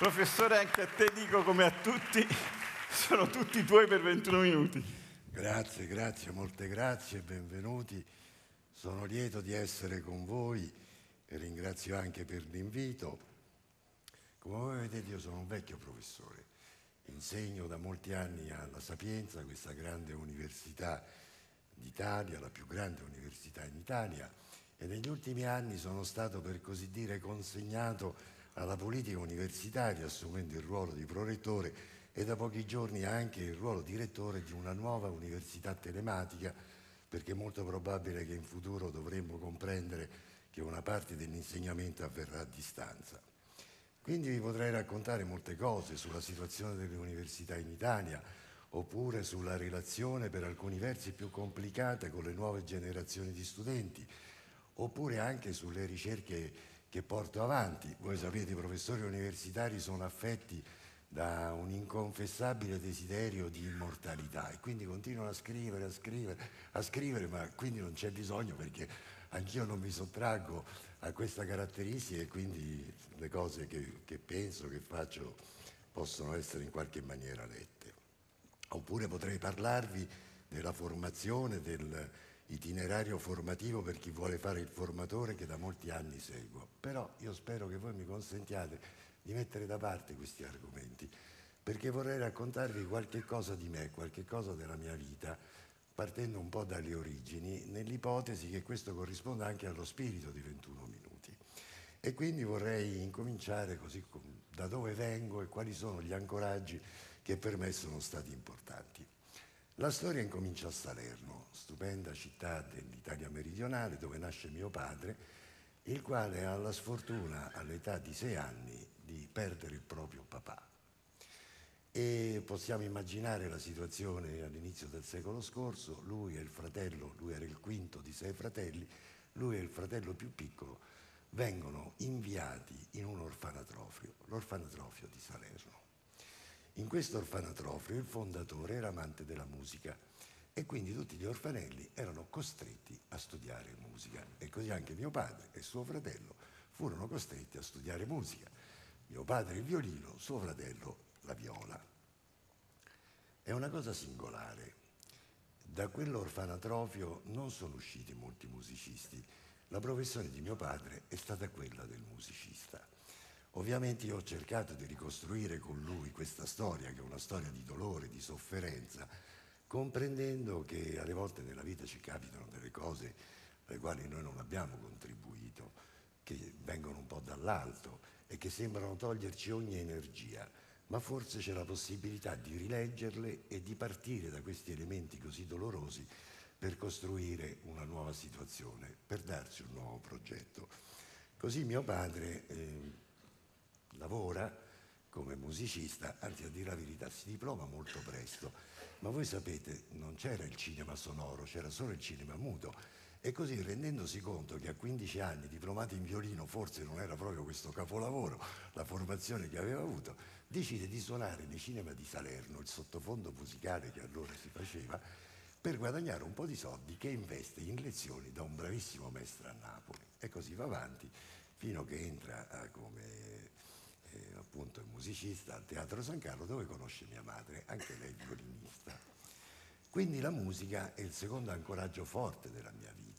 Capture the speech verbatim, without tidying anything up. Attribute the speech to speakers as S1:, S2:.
S1: Professore, anche a te dico come a tutti, sono tutti tuoi per ventuno minuti.
S2: Grazie, grazie, molte grazie, benvenuti. Sono lieto di essere con voi e ringrazio anche per l'invito. Come voi vedete io sono un vecchio professore, insegno da molti anni alla Sapienza, questa grande università d'Italia, la più grande università in Italia, e negli ultimi anni sono stato per così dire consegnato alla politica universitaria, assumendo il ruolo di prorettore e da pochi giorni anche il ruolo di rettore di una nuova università telematica, perché è molto probabile che in futuro dovremmo comprendere che una parte dell'insegnamento avverrà a distanza. Quindi vi potrei raccontare molte cose sulla situazione delle università in Italia, oppure sulla relazione per alcuni versi più complicata con le nuove generazioni di studenti, oppure anche sulle ricerche che porto avanti. Voi sapete, i professori universitari sono affetti da un inconfessabile desiderio di immortalità e quindi continuano a scrivere, a scrivere, a scrivere, ma quindi non c'è bisogno perché anch'io non mi sottraggo a questa caratteristica e quindi le cose che, che penso, che faccio possono essere in qualche maniera lette. Oppure potrei parlarvi della formazione, dell'itinerario formativo per chi vuole fare il formatore che da molti anni seguo. Però io spero che voi mi consentiate di mettere da parte questi argomenti, perché vorrei raccontarvi qualche cosa di me, qualche cosa della mia vita, partendo un po' dalle origini, nell'ipotesi che questo corrisponda anche allo spirito di ventuno minuti. E quindi vorrei incominciare così da dove vengo e quali sono gli ancoraggi che per me sono stati importanti. La storia incomincia a Salerno, stupenda città dell'Italia meridionale dove nasce mio padre, il quale ha la sfortuna all'età di sei anni di perdere il proprio papà. E possiamo immaginare la situazione all'inizio del secolo scorso, lui e il fratello, lui era il quinto di sei fratelli, lui e il fratello più piccolo vengono inviati in un orfanatrofio, l'orfanatrofio di Salerno. In questo orfanatrofio il fondatore era amante della musica e quindi tutti gli orfanelli erano costretti a studiare musica e così anche mio padre e suo fratello furono costretti a studiare musica. Mio padre il violino, suo fratello la viola. È una cosa singolare. Da quell'orfanatrofio non sono usciti molti musicisti. La professione di mio padre è stata quella del musicista. Ovviamente io ho cercato di ricostruire con lui questa storia, che è una storia di dolore, di sofferenza, comprendendo che alle volte nella vita ci capitano delle cose alle quali noi non abbiamo contribuito, che vengono un po' dall'alto e che sembrano toglierci ogni energia, ma forse c'è la possibilità di rileggerle e di partire da questi elementi così dolorosi per costruire una nuova situazione, per darci un nuovo progetto. Così mio padre eh, lavora come musicista, anzi a dire la verità si diploma molto presto, ma voi sapete non c'era il cinema sonoro, c'era solo il cinema muto e così rendendosi conto che a quindici anni diplomato in violino forse non era proprio questo capolavoro, la formazione che aveva avuto, decide di suonare nei cinema di Salerno, il sottofondo musicale che allora si faceva, per guadagnare un po' di soldi che investe in lezioni da un bravissimo maestro a Napoli e così va avanti fino che entra eh, come eh, appunto musicista al Teatro San Carlo dove conosce mia madre, anche lei violinista. Quindi la musica è il secondo ancoraggio forte della mia vita.